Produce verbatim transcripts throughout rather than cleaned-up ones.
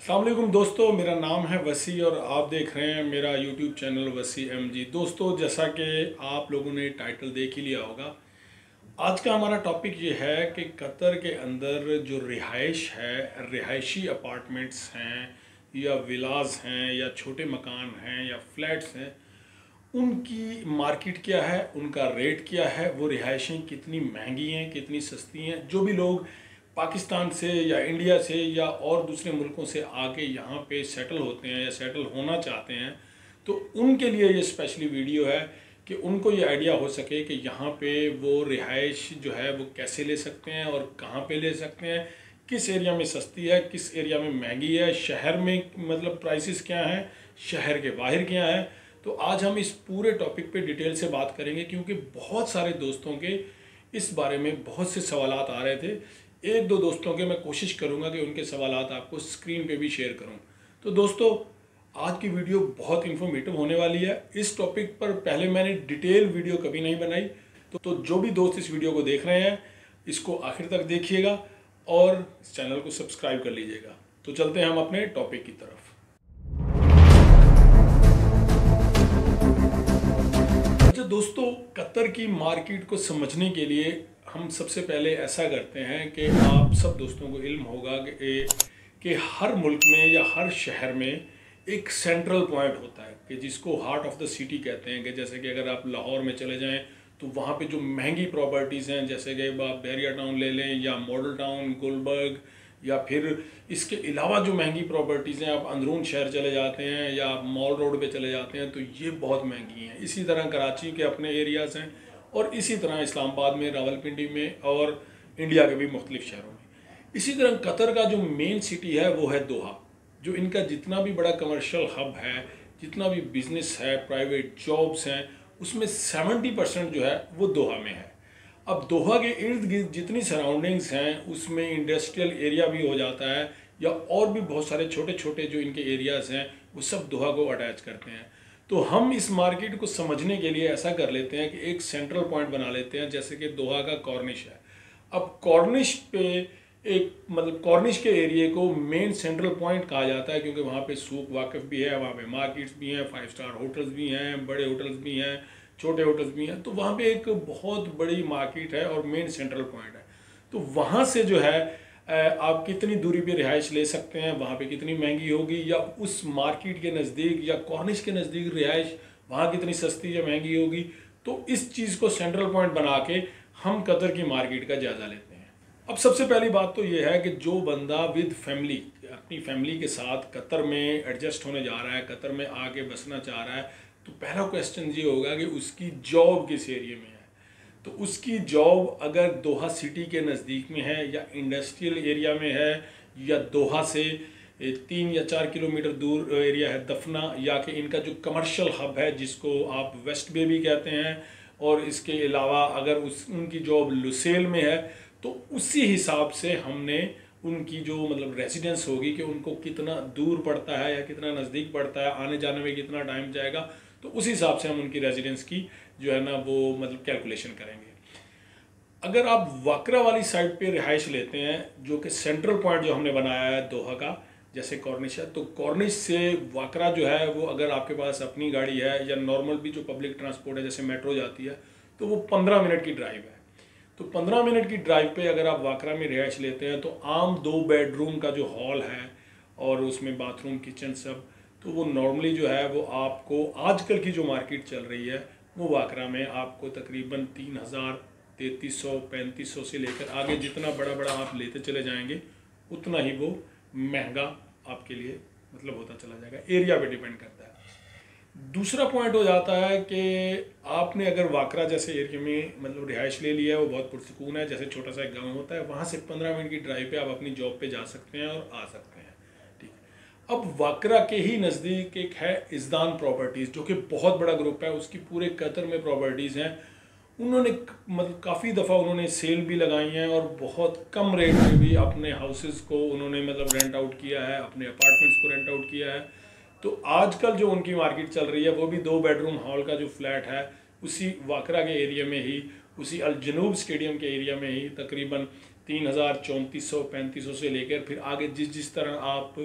अस्सलाम वालेकुम दोस्तों, मेरा नाम है वसी और आप देख रहे हैं मेरा YouTube channel Wasi M G. दोस्तों, जैसा कि आप लोगों ने टाइटल देख ही लिया होगा, आज का हमारा टॉपिक ये है कि कतर के अंदर जो रिहाइश है, रिहायशी अपार्टमेंट्स हैं या विलाज हैं या छोटे मकान हैं या फ्लैट्स हैं, उनकी मार्केट क्या है, उनका रेट क्या है, वो रिहाइशें कितनी महंगी हैं, कितनी सस्ती हैं। जो भी लोग पाकिस्तान से या इंडिया से या और दूसरे मुल्कों से आके यहाँ पे सेटल होते हैं या सेटल होना चाहते हैं, तो उनके लिए ये स्पेशली वीडियो है कि उनको ये आइडिया हो सके कि यहाँ पे वो रिहाइश जो है वो कैसे ले सकते हैं और कहाँ पे ले सकते हैं, किस एरिया में सस्ती है, किस एरिया में महंगी है, शहर में मतलब प्राइसेस क्या हैं, शहर के बाहर क्या है। तो आज हम इस पूरे टॉपिक पे डिटेल से बात करेंगे, क्योंकि बहुत सारे दोस्तों के इस बारे में बहुत से सवालात आ रहे थे। एक दो दोस्तों के मैं कोशिश करूंगा कि उनके सवालात आपको स्क्रीन पे भी शेयर करूं। तो दोस्तों, आज की वीडियो बहुत इन्फॉर्मेटिव होने वाली है। इस टॉपिक पर पहले मैंने डिटेल वीडियो कभी नहीं बनाई, तो, तो जो भी दोस्त इस वीडियो को देख रहे हैं, इसको आखिर तक देखिएगा और चैनल को सब्सक्राइब कर लीजिएगा। तो चलते हैं हम अपने टॉपिक की तरफ। अच्छा दोस्तों, कतर की मार्केट को समझने के लिए हम सबसे पहले ऐसा करते हैं कि आप सब दोस्तों को इल्म होगा कि कि हर मुल्क में या हर शहर में एक सेंट्रल पॉइंट होता है कि जिसको हार्ट ऑफ द सिटी कहते हैं। कि जैसे कि अगर आप लाहौर में चले जाएं तो वहाँ पे जो महंगी प्रॉपर्टीज़ हैं, जैसे कि आप बैरिया टाउन ले लें या मॉडल टाउन, गुलबर्ग, या फिर इसके अलावा जो महंगी प्रॉपर्टीज़ हैं, आप अंदरून शहर चले जाते हैं या मॉल रोड पे चले जाते हैं तो ये बहुत महंगी हैं। इसी तरह कराची के अपने एरियाज़ हैं और इसी तरह इस्लामाबाद में, रावलपिंडी में और इंडिया के भी मुख्तलिफ शहरों में। इसी तरह कतर का जो मेन सिटी है वो है दोहा। जो इनका जितना भी बड़ा कमर्शियल हब है, जितना भी बिजनेस है, प्राइवेट जॉब्स हैं, उसमें सेवेंटी परसेंट जो है वो दोहा में है। अब दोहा के इर्द गिर्द जितनी सराउंडिंग्स हैं उसमें इंडस्ट्रियल एरिया भी हो जाता है या और भी बहुत सारे छोटे छोटे जो इनके एरियाज़ हैं वो सब दोहा को अटैच करते हैं। तो हम इस मार्केट को समझने के लिए ऐसा कर लेते हैं कि एक सेंट्रल पॉइंट बना लेते हैं, जैसे कि दोहा का कॉर्निश है। अब कॉर्निश पे एक मतलब कॉर्निश के एरिया को मेन सेंट्रल पॉइंट कहा जाता है, क्योंकि वहाँ पे सूक वाकिफ भी है, वहाँ पे मार्केट्स भी हैं, फाइव स्टार होटल्स भी हैं, बड़े होटल्स भी हैं, छोटे होटल्स भी हैं। तो वहाँ पे एक बहुत बड़ी मार्केट है और मेन सेंट्रल पॉइंट है। तो वहाँ से जो है आप कितनी दूरी पे रिहाइश ले सकते हैं, वहाँ पे कितनी महंगी होगी, या उस मार्केट के नज़दीक या कॉर्निश के नज़दीक रिहाइश वहाँ कितनी सस्ती या महंगी होगी। तो इस चीज़ को सेंट्रल पॉइंट बना के हम कतर की मार्केट का जायज़ा लेते हैं। अब सबसे पहली बात तो ये है कि जो बंदा विद फैमिली, अपनी फैमिली के साथ कतर में एडजस्ट होने जा रहा है, कतर में आके बसना चाह रहा है, तो पहला क्वेश्चन ये होगा कि उसकी जॉब किस एरिया में है। तो उसकी जॉब अगर दोहा सिटी के नज़दीक में है या इंडस्ट्रियल एरिया में है या दोहा से तीन या चार किलोमीटर दूर एरिया है दफना, या कि इनका जो कमर्शियल हब है जिसको आप वेस्ट बे भी कहते हैं, और इसके अलावा अगर उस उनकी जॉब लुसेल में है, तो उसी हिसाब से हमने उनकी जो मतलब रेजिडेंस होगी कि उनको कितना दूर पड़ता है या कितना नज़दीक पड़ता है, आने जाने में कितना टाइम जाएगा, तो उसी हिसाब से हम उनकी रेजिडेंस की जो है ना वो मतलब कैलकुलेशन करेंगे। अगर आप वाकरा वाली साइड पे रिहाइश लेते हैं, जो कि सेंट्रल पॉइंट जो हमने बनाया है दोहा का, जैसे कॉर्निश है, तो कॉर्निश से वाकरा जो है वो अगर आपके पास अपनी गाड़ी है या नॉर्मल भी जो पब्लिक ट्रांसपोर्ट है जैसे मेट्रो जाती है, तो वो पंद्रह मिनट की ड्राइव है। तो पंद्रह मिनट की ड्राइव पे अगर आप वाकरा में रिहाइश लेते हैं तो आम दो बेडरूम का जो हॉल है और उसमें बाथरूम, किचन सब, तो वो नॉर्मली जो है वो आपको आजकल की जो मार्केट चल रही है वो वाकरा में आपको तकरीबन तीन हज़ार तैंतीस सौ पैंतीस सौ से लेकर आगे जितना बड़ा बड़ा आप लेते चले जाएंगे उतना ही वो महंगा आपके लिए मतलब होता चला जाएगा। एरिया पे डिपेंड करता है। दूसरा पॉइंट हो जाता है कि आपने अगर वाकरा जैसे एरिया में मतलब रिहाइश ले लिया है, वो बहुत पुरसकून है, जैसे छोटा सा एक गाँव होता है, वहाँ से पंद्रह मिनट की ड्राइव पे आप अपनी जॉब पे जा सकते हैं और आ सकते हैं। ठीक, अब वाकरा के ही नज़दीक एक है इज़दान प्रॉपर्टीज़, जो कि बहुत बड़ा ग्रुप है, उसकी पूरे कतर में प्रॉपर्टीज़ हैं। उन्होंने मतलब काफ़ी दफ़ा उन्होंने सेल भी लगाई हैं और बहुत कम रेट में भी अपने हाउसेस को उन्होंने मतलब रेंट आउट किया है, अपने अपार्टमेंट्स को रेंट आउट किया है। तो आजकल जो उनकी मार्केट चल रही है वो भी दो बेडरूम हॉल का जो फ्लैट है उसी वाकरा के एरिया में ही, उसी अल जनूब स्टेडियम के एरिया में ही तकरीबन तीन हज़ार चौंतीस सौ पैंतीस सौ से लेकर फिर आगे जिस जिस तरह आप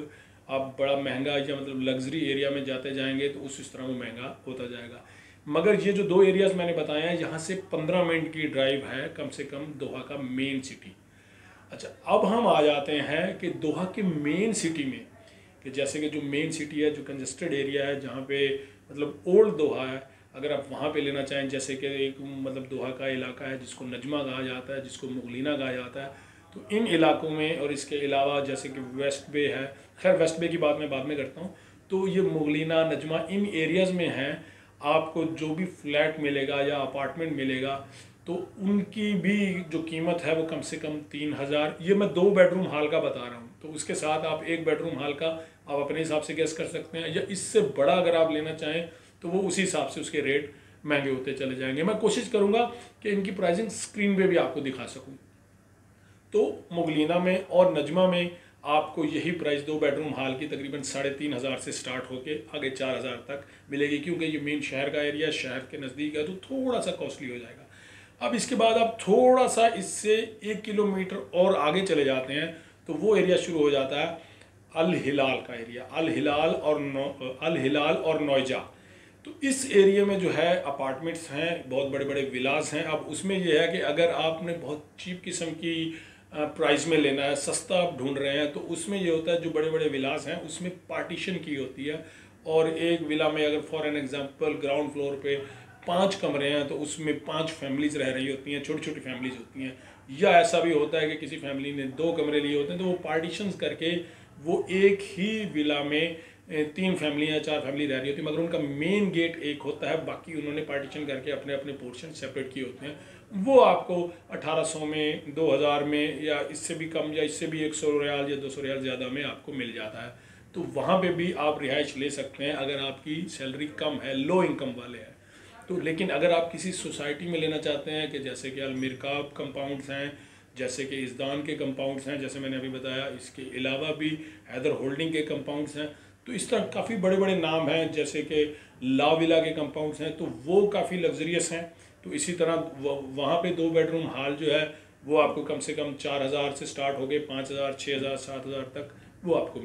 आप बड़ा महंगा या मतलब लग्जरी एरिया में जाते जाएंगे तो उस इस तरह वो महंगा होता जाएगा। मगर ये जो दो एरियाज़ मैंने बताए हैं, यहाँ से पंद्रह मिनट की ड्राइव है कम से कम दोहा का मेन सिटी। अच्छा, अब हम आ जाते हैं कि दोहा के मेन सिटी में, कि जैसे कि जो मेन सिटी है, जो कंजस्टेड एरिया है, जहाँ पे मतलब ओल्ड दोहा है, अगर आप वहाँ पे लेना चाहें, जैसे कि एक मतलब दोहा का इलाका है जिसको नजमा कहा जाता है, जिसको मुगलिना कहा जाता है, तो इन इलाकों में, और इसके अलावा जैसे कि वेस्ट बे है, खैर वेस्ट बे की बात मैं बाद में करता हूँ, तो ये मुगलिना, नजमा, इन एरियाज़ में हैं, आपको जो भी फ्लैट मिलेगा या अपार्टमेंट मिलेगा तो उनकी भी जो कीमत है वो कम से कम तीन हज़ार, ये मैं दो बेडरूम हाल का बता रहा हूँ, तो उसके साथ आप एक बेडरूम हाल का आप अपने हिसाब से गेस कर सकते हैं, या इससे बड़ा अगर आप लेना चाहें तो वो उसी हिसाब से उसके रेट महंगे होते चले जाएंगे। मैं कोशिश करूँगा कि इनकी प्राइसिंग स्क्रीन पे भी आपको दिखा सकूँ। तो मुगलिना में और नजमा में आपको यही प्राइस दो बेडरूम हाल की तकरीबन साढ़े तीन हज़ार से स्टार्ट होके आगे चार हज़ार तक मिलेगी, क्योंकि ये मेन शहर का एरिया, शहर के नज़दीक है, तो थोड़ा सा कॉस्टली हो जाएगा। अब इसके बाद आप थोड़ा सा इससे एक किलोमीटर और आगे चले जाते हैं तो वो एरिया शुरू हो जाता है अल हिलाल का एरिया, अल हिलाल और नौ अल हिलाल और नौजा। तो इस एरिया में जो है अपार्टमेंट्स हैं, बहुत बड़े बड़े विलास हैं। अब उसमें यह है कि अगर आपने बहुत चीप किस्म की प्राइस में लेना है, सस्ता आप ढूंढ रहे हैं, तो उसमें ये होता है जो बड़े बड़े विलास हैं उसमें पार्टीशन की होती है, और एक विला में अगर for an example ground floor पे पांच कमरे हैं तो उसमें पांच फैमिलीज रह रही होती हैं, छोटी छोटी फैमिलीज होती हैं, या ऐसा भी होता है कि किसी फैमिली ने दो कमरे लिए होते हैं तो वो पार्टीशंस करके वो एक ही विला में तीन फैमिली या चार फैमिली रह रही होती है, मगर उनका मेन गेट एक होता है, बाकी उन्होंने पार्टीशन करके अपने अपने पोर्शन सेपरेट किए होते हैं। वो आपको अठारह सौ में, दो हज़ार में, या इससे भी कम, या इससे भी एक सौ रियाल या दो सौ रियाल ज़्यादा में आपको मिल जाता है। तो वहाँ पे भी आप रिहाइश ले सकते हैं अगर आपकी सैलरी कम है, लो इनकम वाले हैं तो। लेकिन अगर आप किसी सोसाइटी में लेना चाहते हैं, कि जैसे कि अलमिरकाब कंपाउंड्स हैं, जैसे कि इज़दान के कंपाउंड्स हैं, जैसे मैंने अभी बताया, इसके अलावा भी हैदर होल्डिंग के कंपाउंड्स हैं, तो इस तरह काफ़ी बड़े बड़े नाम हैं, जैसे कि ला विला के कंपाउंड्स हैं, तो वो काफ़ी लग्जरियस हैं। तो इसी तरह वहाँ पे दो बेडरूम हाल जो है वो आपको कम से कम चार हज़ार से स्टार्ट हो गए पाँच हज़ार, छः हज़ार, सात हज़ार तक वो आपको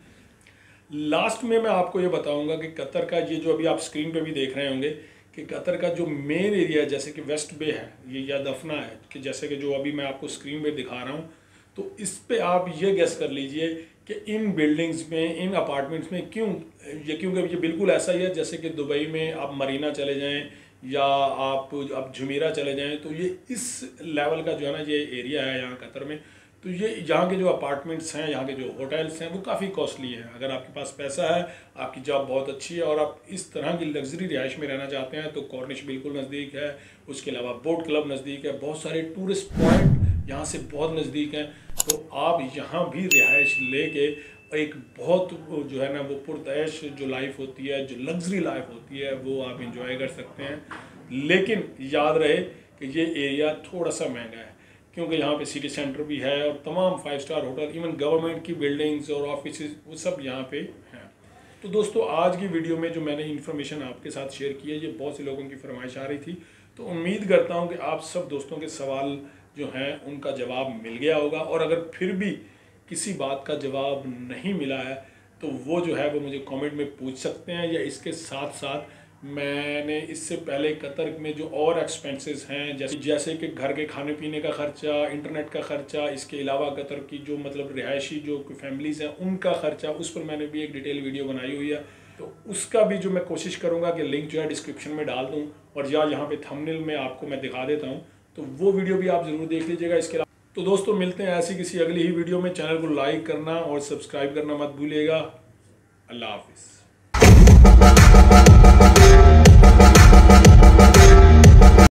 मिलेगा। लास्ट में मैं आपको ये बताऊँगा कि कतर का ये जो अभी आप स्क्रीन पर भी देख रहे होंगे कि कतर का जो मेन एरिया है, जैसे कि वेस्ट बे है ये, या दफना है, कि जैसे कि जो अभी मैं आपको स्क्रीन पे दिखा रहा हूँ, तो इस पे आप ये गेस कर लीजिए कि इन बिल्डिंग्स में, इन अपार्टमेंट्स में क्यों ये, क्योंकि ये बिल्कुल ऐसा ही है जैसे कि दुबई में आप मरीना चले जाएं या आप अब जुमीरा चले जाएं, तो ये इस लेवल का जो है ना ये एरिया है यहाँ कतर में। तो ये यहाँ के जो अपार्टमेंट्स हैं, यहाँ के जो होटल्स हैं वो काफ़ी कॉस्टली हैं। अगर आपके पास पैसा है, आपकी जॉब बहुत अच्छी है और आप इस तरह की लग्जरी रिहाइश में रहना चाहते हैं तो कॉर्निश बिल्कुल नज़दीक है, उसके अलावा बोट क्लब नज़दीक है, बहुत सारे टूरिस्ट पॉइंट यहाँ से बहुत नज़दीक हैं, तो आप यहाँ भी रिहाइश लेके एक बहुत जो है ना वो पुरतैश जो लाइफ होती है, जो लग्जरी लाइफ होती है, वो आप इंजॉय कर सकते हैं। लेकिन याद रहे कि ये एरिया थोड़ा सा महंगा है, क्योंकि यहाँ पे सिटी सेंटर भी है और तमाम five star hotel, even government की बिल्डिंग्स और ऑफिस वो सब यहाँ पे हैं। तो दोस्तों आज की वीडियो में जो मैंने इन्फॉर्मेशन आपके साथ शेयर की है, ये बहुत से लोगों की फरमाइश आ रही थी, तो उम्मीद करता हूँ कि आप सब दोस्तों के सवाल जो हैं उनका जवाब मिल गया होगा। और अगर फिर भी किसी बात का जवाब नहीं मिला है तो वो जो है वो मुझे कमेंट में पूछ सकते हैं, या इसके साथ साथ मैंने इससे पहले कतर में जो और एक्सपेंसेस हैं, जैसे जैसे कि घर के खाने पीने का खर्चा, इंटरनेट का खर्चा, इसके अलावा कतर की जो मतलब रिहायशी जो फैमिलीज़ हैं उनका खर्चा, उस पर मैंने भी एक डिटेल वीडियो बनाई हुई है, तो उसका भी जो मैं कोशिश करूँगा कि लिंक जो है डिस्क्रिप्शन में डाल दूँ, और या यहाँ पे थंबनेल में आपको मैं दिखा देता हूँ, तो वो वीडियो भी आप ज़रूर देख लीजिएगा। इसके अलावा तो दोस्तों मिलते हैं ऐसी किसी अगली ही वीडियो में। चैनल को लाइक करना और सब्सक्राइब करना मत भूलिएगा। अल्लाह हाफिज़।